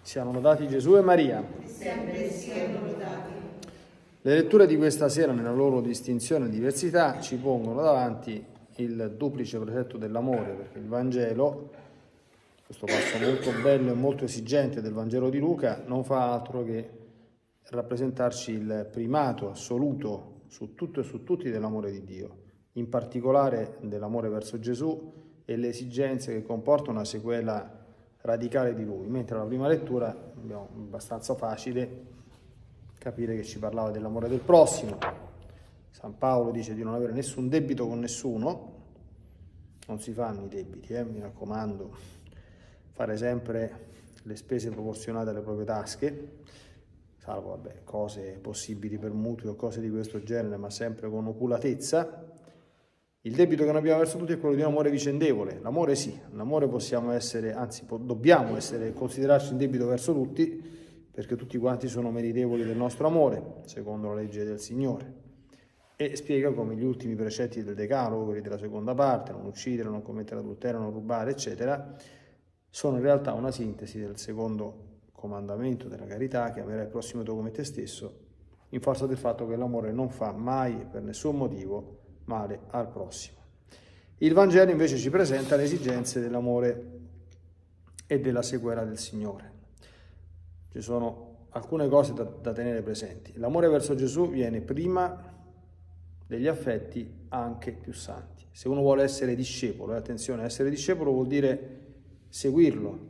Siano lodati Gesù e Maria. Sempre siano lodati. Le letture di questa sera, nella loro distinzione e diversità, ci pongono davanti il duplice precetto dell'amore, perché il Vangelo, questo passo molto bello e molto esigente del Vangelo di Luca, non fa altro che rappresentarci il primato assoluto su tutto e su tutti dell'amore di Dio, in particolare dell'amore verso Gesù e le esigenze che comporta una sequela radicale di Lui, mentre alla prima lettura abbiamo abbastanza facile capire che ci parlava dell'amore del prossimo. San Paolo dice di non avere nessun debito con nessuno, non si fanno i debiti, mi raccomando, fare sempre le spese proporzionate alle proprie tasche, salvo cose possibili per mutui o cose di questo genere, ma sempre con oculatezza. Il debito che noi abbiamo verso tutti è quello di un amore vicendevole. L'amore sì, l'amore possiamo essere, anzi dobbiamo essere, considerarci in debito verso tutti, perché tutti quanti sono meritevoli del nostro amore, secondo la legge del Signore. E spiega come gli ultimi precetti del Decalogo, quelli della seconda parte, non uccidere, non commettere adulterio, non rubare, eccetera, sono in realtà una sintesi del secondo comandamento della carità, che amerai il prossimo tuo come te stesso, in forza del fatto che l'amore non fa mai, per nessun motivo, male al prossimo. Il Vangelo invece ci presenta le esigenze dell'amore e della sequela del Signore. Ci sono alcune cose da tenere presenti. L'amore verso Gesù viene prima degli affetti anche più santi. Se uno vuole essere discepolo, attenzione, essere discepolo vuol dire seguirlo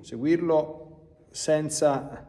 senza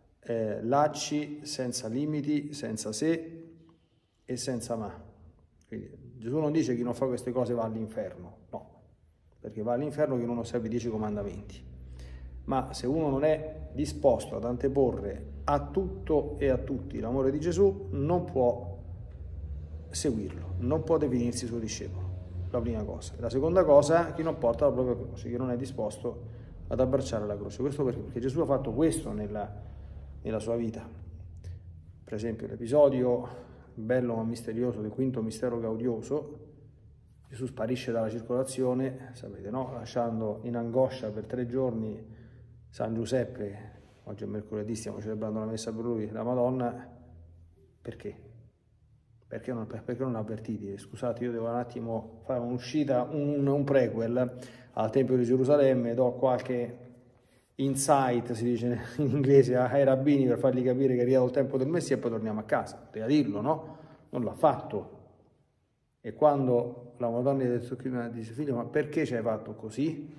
lacci, senza limiti, senza se e senza ma. Quindi Gesù non dice chi non fa queste cose va all'inferno, no, perché va all'inferno chi non osserva i 10 comandamenti. Ma se uno non è disposto ad anteporre a tutto e a tutti l'amore di Gesù, non può seguirlo, non può definirsi suo discepolo, la prima cosa. La seconda cosa, chi non porta la propria croce, chi non è disposto ad abbracciare la croce. Questo perché Gesù ha fatto questo nella sua vita. Per esempio l'episodio bello ma misterioso del quinto mistero gaudioso, Gesù sparisce dalla circolazione, sapete, no? Lasciando in angoscia per 3 giorni San Giuseppe. Oggi è mercoledì, stiamo celebrando la messa per lui, la Madonna. Perché? Perché non avvertiti? Scusate, io devo un attimo fare un'uscita, un prequel al Tempio di Gerusalemme, do qualche insight, si dice in inglese, ai rabbini per fargli capire che è arrivato il tempo del Messia e poi torniamo a casa. Poteva dirlo, no? Non l'ha fatto. E quando la Madonna gli ha detto, dice, figlio, ma perché ci hai fatto così?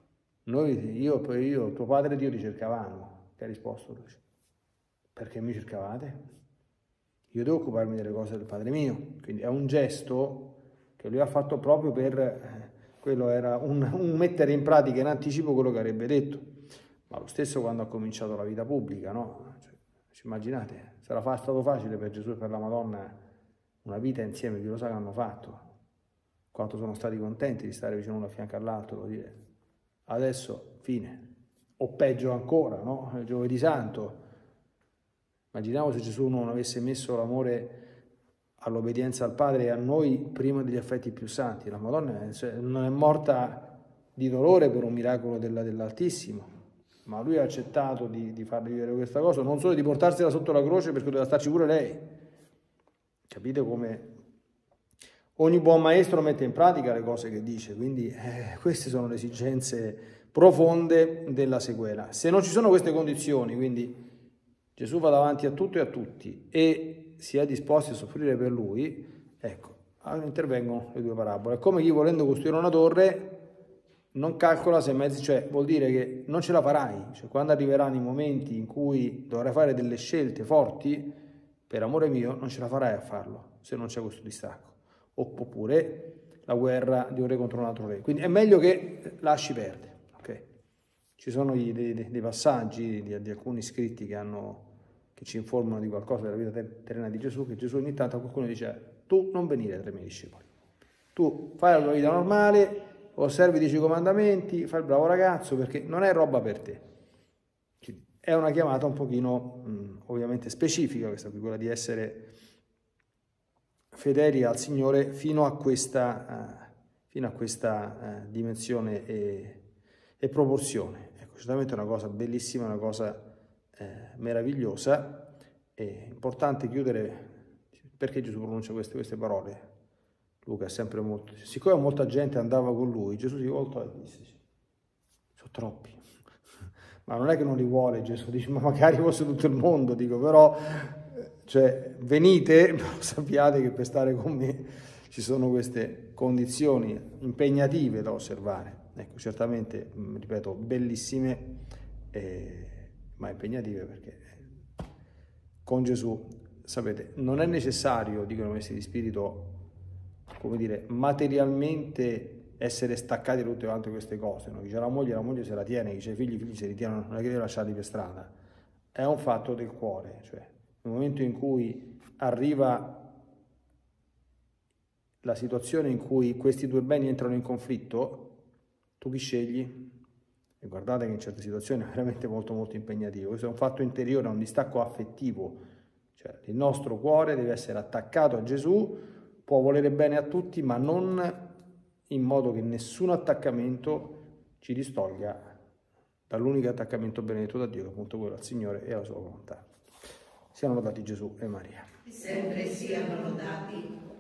Io, tuo padre e Dio ti cercavamo. Che ha risposto? Perché mi cercavate? Io devo occuparmi delle cose del Padre mio. Quindi è un gesto che lui ha fatto proprio per, quello era un mettere in pratica in anticipo quello che avrebbe detto. Ma lo stesso quando ha cominciato la vita pubblica, no? Ci immaginate? Sarà stato facile per Gesù e per la Madonna una vita insieme, chi lo sa che hanno fatto, quanto sono stati contenti di stare vicino uno a fianco all'altro, lo dire. Adesso, fine. O peggio ancora, no? Il Giovedì Santo. Immaginiamo se Gesù non avesse messo l'amore all'obbedienza al Padre e a noi prima degli affetti più santi. La Madonna non è morta di dolore per un miracolo dell'Altissimo, ma lui ha accettato di farle vivere questa cosa, non solo di portarsela sotto la croce perché doveva starci pure lei. Capite come ogni buon maestro mette in pratica le cose che dice, quindi queste sono le esigenze profonde della sequela. Se non ci sono queste condizioni, quindi Gesù va davanti a tutto e a tutti e si è disposti a soffrire per lui, ecco, intervengono le 2 parabole. È come chi volendo costruire una torre non calcola se mezzi, cioè vuol dire che non ce la farai, cioè quando arriveranno i momenti in cui dovrai fare delle scelte forti, per amore mio non ce la farai a farlo se non c'è questo distacco, oppure la guerra di un re contro un altro re, quindi è meglio che lasci perdere, ok? Ci sono dei passaggi di alcuni scritti che ci informano di qualcosa della vita terrena di Gesù, che Gesù ogni tanto a qualcuno dice tu non venire tra i miei discepoli, tu fai la tua vita normale, osservi i 10 comandamenti, fai il bravo ragazzo perché non è roba per te. È una chiamata un pochino ovviamente specifica questa qui, quella di essere fedeli al Signore fino a questa dimensione e proporzione. Ecco, certamente è una cosa bellissima, una cosa meravigliosa. È importante chiudere, perché Gesù pronuncia queste parole. Luca è sempre molto... Siccome molta gente andava con lui, Gesù si voltò e disse, sono troppi. Ma non è che non li vuole Gesù, dice, ma magari fosse tutto il mondo, dico, però, cioè, venite, però sappiate che per stare con me ci sono queste condizioni impegnative da osservare. Ecco, certamente, ripeto, bellissime, ma impegnative, perché con Gesù, sapete, non è necessario, dicono i maestri di spirito, come dire, materialmente essere staccati da tutte quante queste cose, no? Chi c'ha la moglie se la tiene, chi c'ha i figli se li tiene, non è che devi lasciarli per strada, è un fatto del cuore, cioè nel momento in cui arriva la situazione in cui questi due beni entrano in conflitto, tu chi scegli? E guardate che in certe situazioni è veramente molto molto impegnativo, questo è un fatto interiore, è un distacco affettivo, cioè il nostro cuore deve essere attaccato a Gesù, può volere bene a tutti, ma non in modo che nessun attaccamento ci distolga dall'unico attaccamento benedetto da Dio, che è appunto quello al Signore e alla sua volontà. Siano lodati Gesù e Maria. Sempre siano lodati.